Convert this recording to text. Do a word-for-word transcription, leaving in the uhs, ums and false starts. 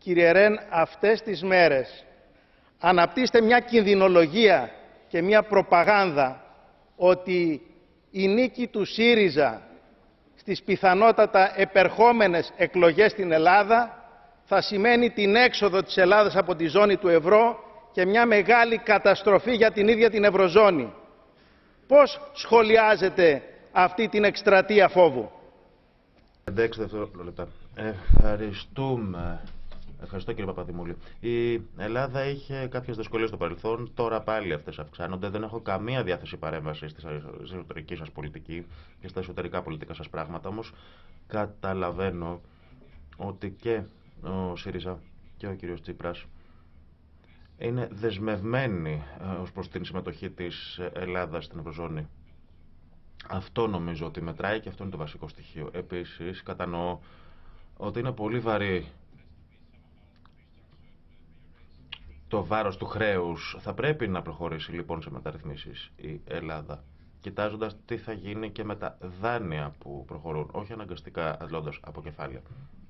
κύριε Ρεν, αυτές τις μέρες αναπτύσσεται μια κινδυνολογία και μια προπαγάνδα ότι η νίκη του ΣΥΡΙΖΑ στις πιθανότατα επερχόμενες εκλογές στην Ελλάδα θα σημαίνει την έξοδο της Ελλάδας από τη ζώνη του ευρώ και μια μεγάλη καταστροφή για την ίδια την Ευρωζώνη. Πώς σχολιάζετε αυτή την εκστρατεία φόβου? Εντάξει, δευτερόλεπτα. Ευχαριστούμε. Ευχαριστώ κύριε Παπαδημούλη. Η Ελλάδα είχε κάποιες δυσκολίες στο παρελθόν, τώρα πάλι αυτές αυξάνονται. Δεν έχω καμία διάθεση παρέμβαση στη εσωτερική σας πολιτική και στα εσωτερικά πολιτικά σας πράγματα, όμως καταλαβαίνω ότι και ο ΣΥΡΙΖΑ και ο κύριος Τσίπρας είναι δεσμευμένοι ως προς την συμμετοχή της Ελλάδας στην Ευρωζώνη. Αυτό νομίζω ότι μετράει και αυτό είναι το βασικό στοιχείο. Επίσης, κατανοώ ότι είναι πολύ βαρύ το βάρος του χρέους. Θα πρέπει να προχωρήσει λοιπόν σε μεταρρυθμίσεις η Ελλάδα, κοιτάζοντας τι θα γίνει και με τα δάνεια που προχωρούν, όχι αναγκαστικά αντλώντας από κεφάλαια.